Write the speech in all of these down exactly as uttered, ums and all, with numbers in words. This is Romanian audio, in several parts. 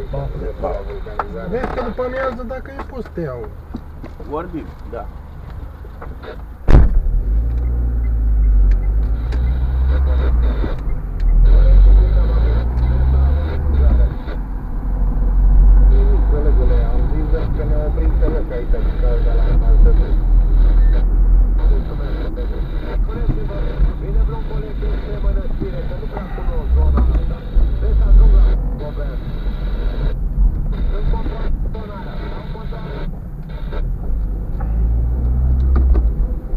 Vezi că după amiază, dacă e poți te iau. Vorbim, da. Colegule, am zis că ne oprim să lăc aici, că de la altă zi. Spuneți-vă, vine vreun coleg de mănăstire, că nu prea cunosc zona asta. Vreți să ajung la Gobert. Sunt controlarea, dau controlare.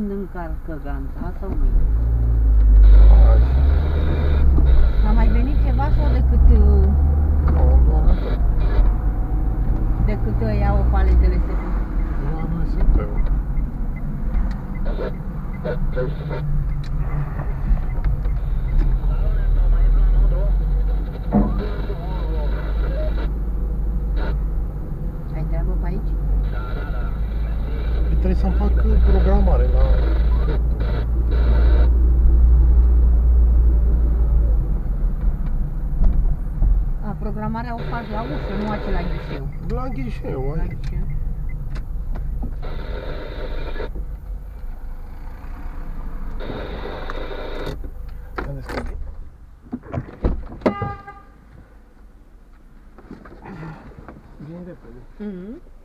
când încarcă ganța sau nu? Azi. A mai venit ceva sau decât, uh, Nu, doar atât. decât uh, iau paletele S P? Doar N S P-ul. Ai treabă pe aici? Păi trebuie să-mi fac programare la cripto. A, programarea o fac la ușă, nu acela ghișeu. La ghișeu, La aici. ghișeu. Ia deschide. Vin repede. Mhm.